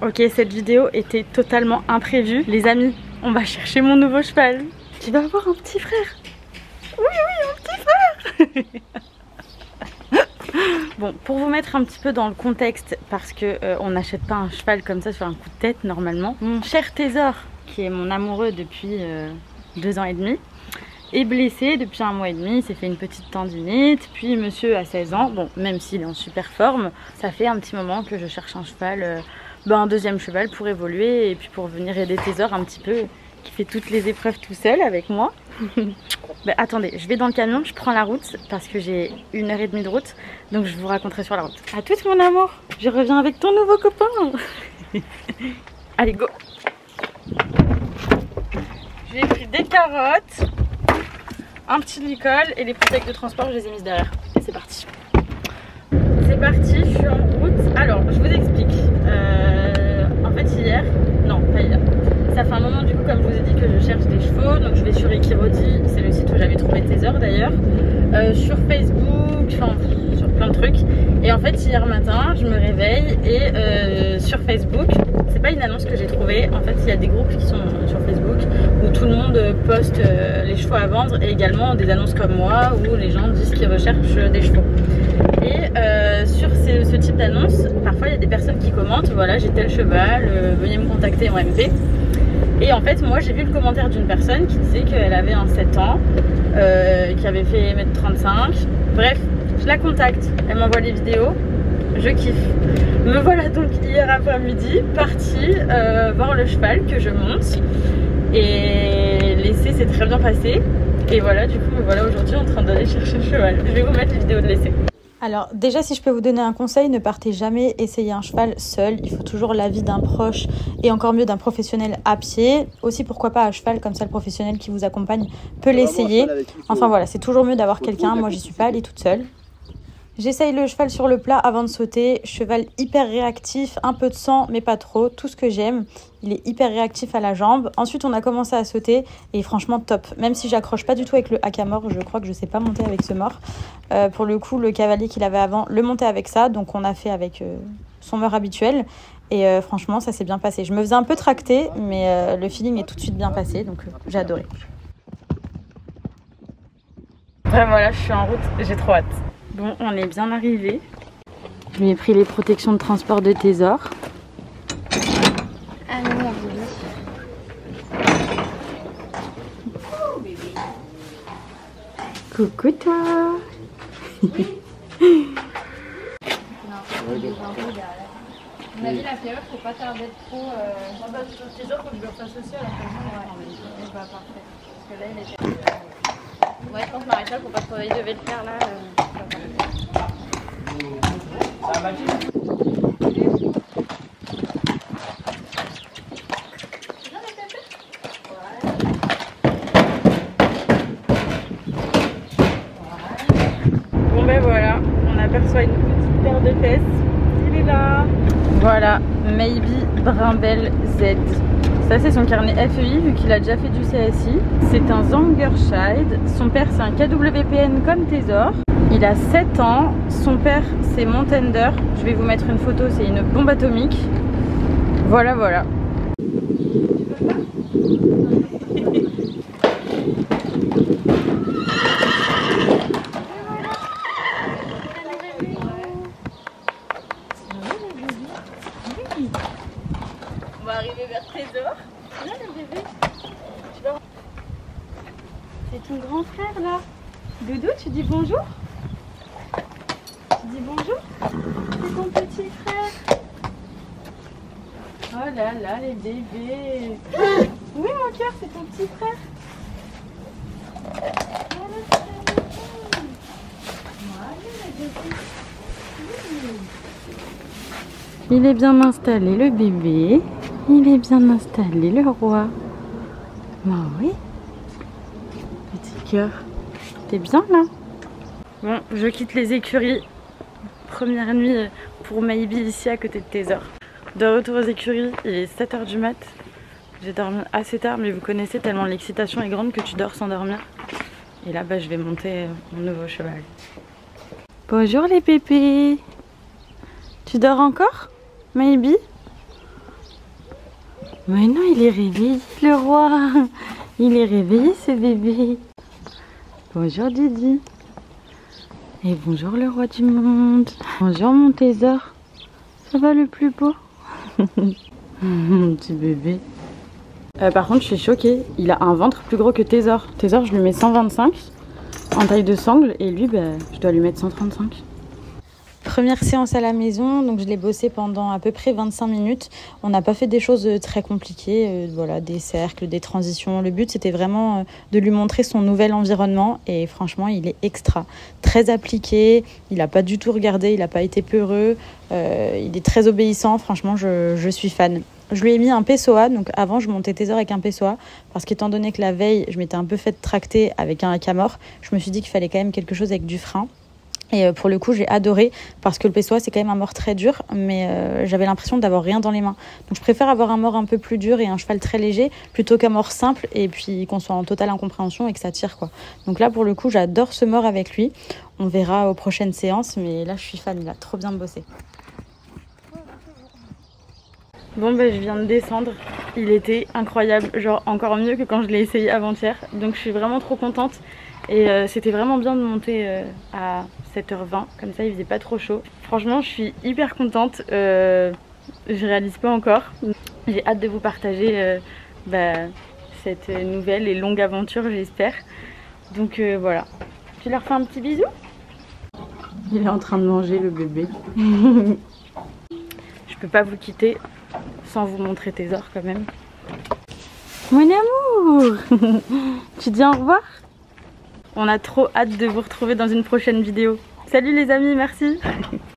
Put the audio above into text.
Ok, cette vidéo était totalement imprévue. Les amis, on va chercher mon nouveau cheval. Tu vas avoir un petit frère. Oui, un petit frère. Bon, pour vous mettre un petit peu dans le contexte, parce que on n'achète pas un cheval comme ça sur un coup de tête normalement. Mon cher Thésor, qui est mon amoureux depuis 2 ans et demi, est blessé depuis 1 mois et demi, il s'est fait une petite tendinite, puis monsieur a 16 ans, bon même s'il est en super forme, ça fait un petit moment que je cherche un cheval, un deuxième cheval pour évoluer et puis pour venir aider Thésor un petit peu, qui fait toutes les épreuves tout seul avec moi. Attendez, je vais dans le camion, je prends la route parce que j'ai 1h30 de route, donc je vous raconterai sur la route. À toutes mon amour, je reviens avec ton nouveau copain. Allez go. J'ai pris des carottes, un petit licol et les bouteilles de transport, je les ai mises derrière. Et c'est parti. C'est parti, je suis en route. Alors, je vous explique. En fait, hier, non, pas hier. Ça fait un moment, du coup, comme je vous ai dit, que je cherche des chevaux. Donc, je vais sur Ekiroti, c'est le site où j'avais trouvé Thésor d'ailleurs. Sur Facebook, enfin, sur plein de trucs. Et en fait, hier matin, je me réveille et sur Facebook, c'est pas une annonce que j'ai trouvée. En fait, il y a des groupes qui sont sur Facebook où tout le monde poste les chevaux à vendre et également des annonces comme moi où les gens disent qu'ils recherchent des chevaux. Et sur ce type d'annonce, parfois il y a des personnes qui commentent, voilà, j'ai tel cheval, veuillez me contacter en MP. Et en fait, moi j'ai vu le commentaire d'une personne qui disait qu'elle avait un 7 ans, qui avait fait 1m35. Bref, je la contacte, elle m'envoie les vidéos, je kiffe. Me voilà donc hier après-midi partie voir le cheval que je monte. Et l'essai s'est très bien passé. Et voilà, du coup, me voilà aujourd'hui en train d'aller chercher le cheval. Je vais vous mettre les vidéos de l'essai. Alors déjà, si je peux vous donner un conseil, ne partez jamais essayer un cheval seul. Il faut toujours l'avis d'un proche et encore mieux d'un professionnel à pied. Aussi, pourquoi pas à cheval, comme ça le professionnel qui vous accompagne peut l'essayer. Enfin voilà, c'est toujours mieux d'avoir quelqu'un. Moi, j'y suis pas allée toute seule. J'essaye le cheval sur le plat avant de sauter. Cheval hyper réactif, un peu de sang mais pas trop, tout ce que j'aime. Il est hyper réactif à la jambe. Ensuite on a commencé à sauter et franchement top. Même si j'accroche pas du tout avec le hackamore, je crois que je sais pas monter avec ce mort. Pour le coup le cavalier qu'il avait avant le montait avec ça, donc on a fait avec son mort habituel. Et franchement ça s'est bien passé. Je me faisais un peu tracter mais le feeling est tout de suite bien passé, donc j'ai adoré. Vraiment là je suis en route, j'ai trop hâte. Bon, on est bien arrivé. Je lui ai pris les protections de transport de Thésor. Ah non, bébé. Coucou toi. Oui. On a dit la fièvre, faut pas tarder trop. Thésor, faut que je le refasse aussi à la Ouais, bah parfait. Parce que là, il était. Ouais, je pense Maréchal, faut pas trop. Il devait le faire là. Ça va bien. Bon ben voilà, on aperçoit une petite paire de fesses. Il est là. Voilà, Maybe Brimbel Z. Ça c'est son carnet FEI vu qu'il a déjà fait du CSI. C'est un Zangerscheid. Son père c'est un KWPN comme Thésor. Il a 7 ans. Son père c'est Montender. Je vais vous mettre une photo, c'est une bombe atomique. Voilà, voilà. On va arriver vers Thésor. Là le bébé. C'est ton grand frère là. Doudou, tu dis bonjour? Tu dis bonjour? C'est ton petit frère. Oh là là, les bébés. Oui mon cœur, c'est ton petit frère. Il est bien installé le bébé. Il est bien installé le roi. Bah oui. Petit cœur. T'es bien là? Bon, je quitte les écuries. Première nuit pour Maybe ici à côté de Thésor. De retour aux écuries, il est 7 h du mat. J'ai dormi assez tard, mais vous connaissez tellement l'excitation est grande que tu dors sans dormir. Et là, bah, je vais monter mon nouveau cheval. Bonjour les pépés. Tu dors encore, Maybe? Mais non, il est réveillé le roi. Il est réveillé ce bébé. Bonjour Didi. Et bonjour le roi du monde. Bonjour mon trésor. Ça va le plus beau? Mon petit bébé. Par contre je suis choquée. Il a un ventre plus gros que Trésor. Trésor je lui mets 125 en taille de sangle. Et lui je dois lui mettre 135. Première séance à la maison, donc je l'ai bossé pendant à peu près 25 minutes. On n'a pas fait des choses très compliquées, voilà, des cercles, des transitions. Le but c'était vraiment de lui montrer son nouvel environnement et franchement il est extra. Très appliqué, il n'a pas du tout regardé, il n'a pas été peureux, il est très obéissant, franchement je suis fan. Je lui ai mis un PSOA, donc avant je montais Trésor avec un PSOA parce qu'étant donné que la veille je m'étais un peu fait tracter avec un hackamore, je me suis dit qu'il fallait quand même quelque chose avec du frein. Et pour le coup, j'ai adoré parce que le PSOA, c'est quand même un mors très dur, mais j'avais l'impression d'avoir rien dans les mains. Donc je préfère avoir un mors un peu plus dur et un cheval très léger plutôt qu'un mors simple et puis qu'on soit en totale incompréhension et que ça tire, quoi. Donc là, pour le coup, j'adore ce mors avec lui. On verra aux prochaines séances, mais là, je suis fan, il a trop bien bossé. Bon, je viens de descendre. Il était incroyable, genre encore mieux que quand je l'ai essayé avant-hier. Donc je suis vraiment trop contente. Et c'était vraiment bien de monter à 7h20, comme ça il faisait pas trop chaud. Franchement je suis hyper contente, je réalise pas encore. J'ai hâte de vous partager cette nouvelle et longue aventure j'espère. Donc voilà, je leur fais un petit bisou. Il est en train de manger le bébé. Je peux pas vous quitter sans vous montrer Trésor quand même. Mon amour. Tu dis au revoir? On a trop hâte de vous retrouver dans une prochaine vidéo. Salut les amis, merci.